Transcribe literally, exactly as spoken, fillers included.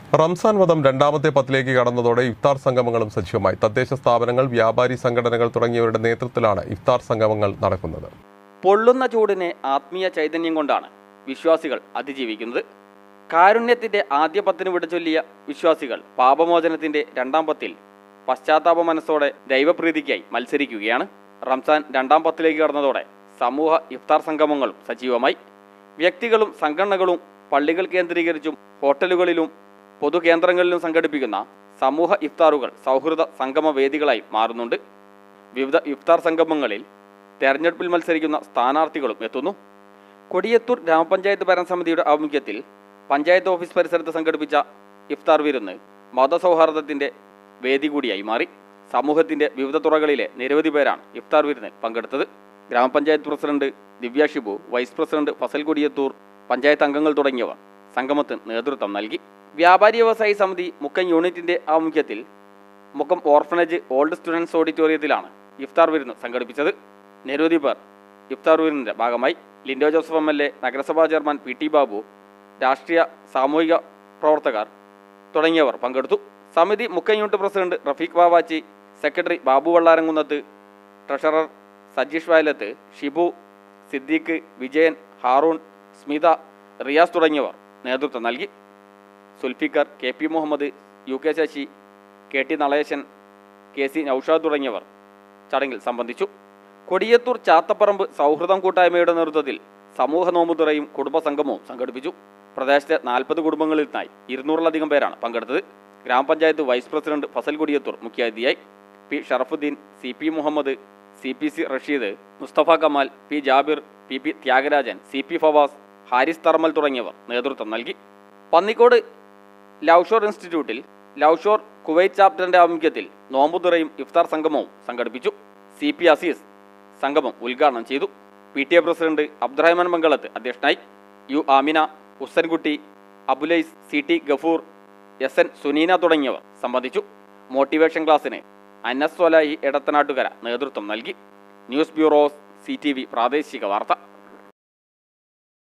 റംസാൻ വധം രണ്ടാമത്തെ പത്തിലേക്ക് കടന്നതോടെ ഇഫ്താർ സംഗമങ്ങളും സജീവമായി. തദ്ദേശ സ്ഥാപനങ്ങൾ, വ്യാപാരി സംഘടനകൾ തുടങ്ങിയവരുടെ നേതൃത്വത്തിലാണ് ഇഫ്താർ സംഗമങ്ങൾ നടക്കുന്നത്. പൊള്ളുന്ന ചൂടിനെ ആത്മീയ ചൈതന്യം കൊണ്ടാണ് വിശ്വാസികൾ അതിജീവിക്കുന്നത്. കാരുണ്യത്തിന്റെ ആദ്യ പത്തിന് വിട ചൊല്ലിയ വിശ്വാസികൾ പാപമോചനത്തിന്റെ രണ്ടാം പത്തിൽ പശ്ചാത്താപ മനസ്സോടെ ദൈവപ്രീതിക്കായി മത്സരിക്കുകയാണ്. റംസാൻ രണ്ടാം പത്തിലേക്ക് കടന്നതോടെ സമൂഹ ഇഫ്താർ സംഗമങ്ങളും സജീവമായി. വ്യക്തികളും സംഘടനകളും പള്ളികൾ കേന്ദ്രീകരിച്ചും ഹോട്ടലുകളിലും പൊതുകേന്ദ്രങ്ങളിലും സംഘടിപ്പിക്കുന്ന സമൂഹ ഇഫ്താറുകൾ സൗഹൃദ സംഗമ വേദികളായി മാറുന്നുണ്ട്. വിവിധ ഇഫ്താർ സംഗമങ്ങളിൽ തെരഞ്ഞെടുപ്പിൽ മത്സരിക്കുന്ന സ്ഥാനാർത്ഥികളും എത്തുന്നു. കൊടിയത്തൂർ ഗ്രാമപഞ്ചായത്ത് ഭരണസമിതിയുടെ ആഭിമുഖ്യത്തിൽ പഞ്ചായത്ത് ഓഫീസ് പരിസരത്ത് സംഘടിപ്പിച്ച ഇഫ്താർ വിരുന്ന് മതസൗഹാർദ്ദത്തിന്റെ വേദി കൂടിയായി മാറി. സമൂഹത്തിന്റെ വിവിധ തുറകളിലെ നിരവധി പേരാണ് ഇഫ്താർ വിരുന്നിൽ പങ്കെടുത്തത്. ഗ്രാമപഞ്ചായത്ത് president Divya Shibu, vice president Fazal Kodiyathur, panchayat അംഗങ്ങൾ തുടങ്ങിയവർ സംഗമത്തിന് നേതൃത്വം നൽകി. വ്യാപാരി വ്യവസായി സമിതി മുക്കം യൂണിറ്റിന്റെ ആഭിമുഖ്യത്തിൽ മുക്കം ഓർഫനേജ് ഓൾഡ് സ്റ്റുഡൻസ് ഓഡിറ്റോറിയത്തിലാണ് ഇഫ്താർ വിരുന്ന് സംഘടിപ്പിച്ചത്. നിരവധി പേർ ഇഫ്താർ വിരുന്നിന്റെ ഭാഗമായി. Linto Joseph M L A, നഗരസഭാ ചെയർമാൻ പി ടി ബാബു, രാഷ്ട്രീയ സാമൂഹിക പ്രവർത്തകർ തുടങ്ങിയവർ പങ്കെടുത്തു. സമിതി Mukkam unit president Rafeeq Bavachi, secretary Babu Vallaramkunnath, treasurer Sajeesh Vayalath, Shibu, Siddique, Vijayan, Haroon, Smitha, Riyas തുടങ്ങിയവർ നേതൃത്വം നൽകി. Zulfikar, K P Muhammad, U K Sasi, K T Nalesan, K C Noushad തുടങ്ങിയവർ ചടങ്ങിൽ സംബന്ധിച്ചു. കൊടിയത്തൂർ ചാത്തപ്പറമ്പ് സൗഹൃദം കൂട്ടായ്മയുടെ നേതൃത്വത്തിൽ സമൂഹ നോമ്പുതുറയും കുടുംബസംഗമവും സംഘടിപ്പിച്ചു. പ്രദേശത്തെ നാൽപ്പത് കുടുംബങ്ങളിൽ നിന്നായി ഇരുന്നൂറിലധികം പേരാണ് പങ്കെടുത്തത്. ഗ്രാമപഞ്ചായത്ത് വൈസ് പ്രസിഡന്റ് ഫസൽ കൊടിയത്തൂർ മുഖ്യാതിഥിയായി. P Sharafudheen, C P Muhammad, C P C Rasheed, Mustafa Kamal, P Jabir, P P Thyagarajan, C P Fawas, Haris Tharmal തുടങ്ങിയവർ നേതൃത്വം നൽകി. പന്നിക്കോട് ലൗഷോർ ഇൻസ്റ്റിറ്റ്യൂട്ടിൽ ലൗഷോർ കുവൈറ്റ് ചാപ്റ്ററിന്റെ ആഭിമുഖ്യത്തിൽ നോമ്പുതുറയും ഇഫ്താർ സംഗമവും സംഘടിപ്പിച്ചു. സി പി അസീസ് സംഗമം ഉദ്ഘാടനം ചെയ്തു. P T A president Abdurahman Mangalath അധ്യക്ഷനായി. U Amina, Husankutty, Abulais, C T Gafoor, S N Suneena തുടങ്ങിയവർ സംബന്ധിച്ചു. മോട്ടിവേഷൻ ക്ലാസ്സിന് അനസ് സൊലായി എടത്തനാട്ടുകര നേതൃത്വം നൽകി. News bureau, C T V പ്രാദേശിക വാർത്ത.